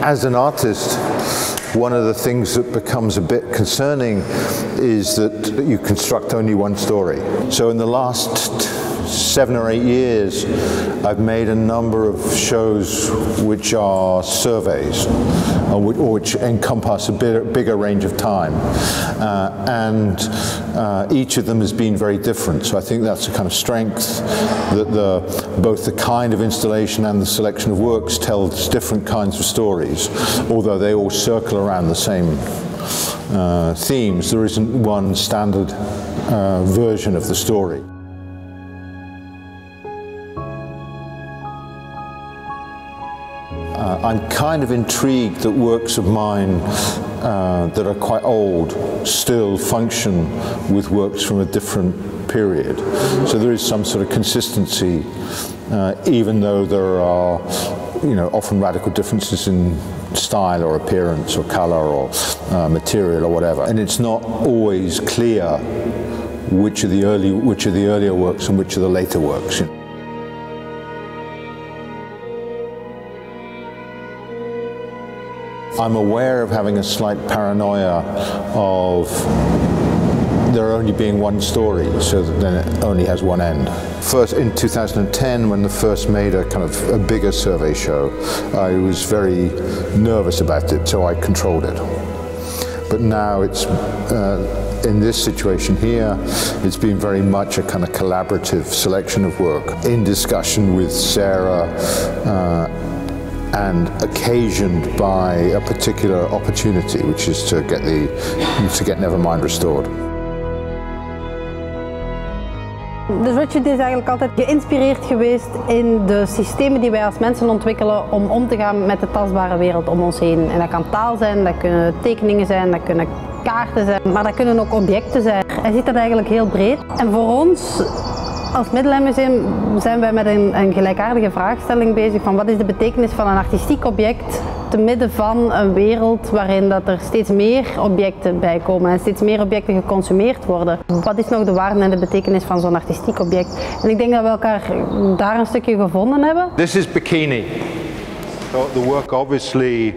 As an artist, one of the things that becomes a bit concerning is that you construct only one story. So in the last 7 or 8 years, I've made a number of shows which are surveys, which encompass a bigger range of time. And each of them has been very different. So I think that's a kind of strength, that both the kind of installation and the selection of works tells different kinds of stories, although they all circle around the same themes. There isn't one standard version of the story. I'm kind of intrigued that works of mine that are quite old still function with works from a different period. So there is some sort of consistency, even though there are, often radical differences in style or appearance or color or material or whatever. And it's not always clear which are the earlier works and which are the later works. I'm aware of having a slight paranoia of there only being one story, so that then it only has one end. First, in 2010, when I first made a kind of a bigger survey show, I was very nervous about it, so I controlled it. But now it's, in this situation here, it's been very much a kind of collaborative selection of work in discussion with Sarah, and occasioned by a particular opportunity, which is to get Nevermind restored. Dus Richard is eigenlijk altijd geïnspireerd geweest in de systemen die wij als mensen ontwikkelen om te gaan met de tastbare wereld om ons heen. En dat kan taal zijn, dat kunnen tekeningen zijn, dat kunnen kaarten zijn, maar dat kunnen ook objecten zijn. Hij ziet dat eigenlijk heel breed. En voor ons als Middelenmuseum zijn wij met een gelijkaardige vraagstelling bezig van wat is de betekenis van een artistiek object te midden van een wereld waarin dat er steeds meer objecten bij komen en steeds meer objecten geconsumeerd worden. Wat is nog de waarde en de betekenis van zo'n artistiek object? En ik denk dat we elkaar daar een stukje gevonden hebben. This is Bikini. So the work obviously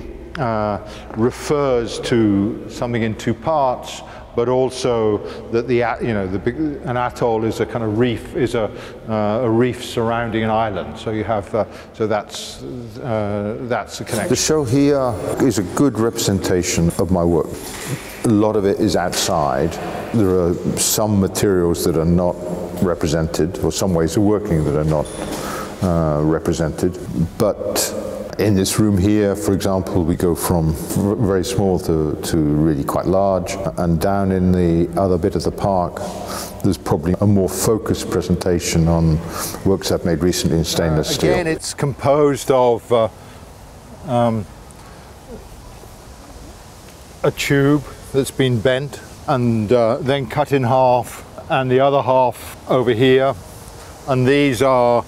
refers to something in two parts, but also that an atoll is a kind of reef, is a reef surrounding an island. So you have, so that's the connection. The show here is a good representation of my work. A lot of it is outside. There are some materials that are not represented, or some ways of working that are not represented, but in this room here, for example, we go from very small to really quite large, and down in the other bit of the park there's probably a more focused presentation on works I've made recently in stainless steel. Again, it's composed of a tube that's been bent and then cut in half, and the other half over here, and these are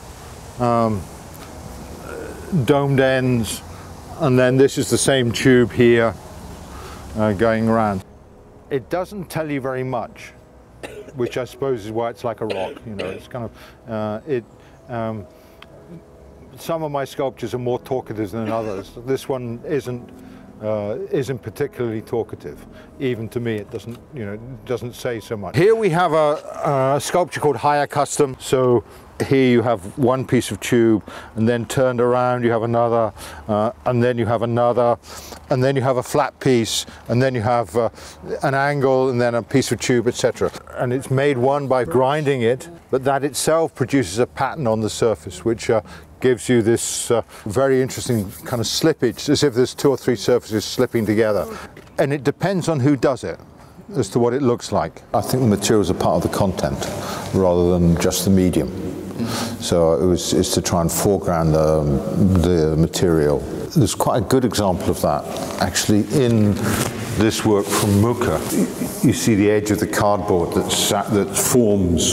domed ends, and then this is the same tube here going around. It doesn't tell you very much, which I suppose is why it's like a rock. It's kind of some of my sculptures are more talkative than others. This one isn't particularly talkative. Even to me, it doesn't say so much. Here we have a sculpture called Higher Custom. So here you have one piece of tube, and then turned around you have another, and then you have another, and then you have a flat piece, and then you have an angle, and then a piece of tube, etc. And it's made one by grinding it, but that itself produces a pattern on the surface, which gives you this very interesting kind of slippage, as if there's 2 or 3 surfaces slipping together. And it depends on who does it as to what it looks like. I think the materials are part of the content rather than just the medium. So it's to try and foreground the material. There's quite a good example of that actually in this work from Mucha. You see the edge of the cardboard that forms,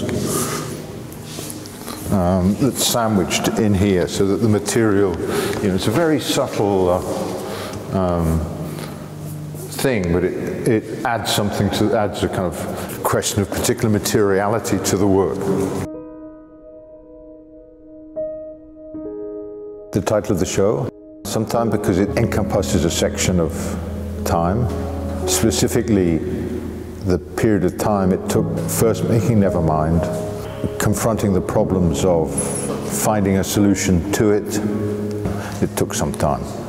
that's sandwiched in here, so that the material, it's a very subtle thing, but it adds something to, adds a kind of question of particular materiality to the work. The title of the show, some time because it encompasses a section of time, specifically the period of time it took first making Nevermind, confronting the problems of finding a solution to it. It took some time.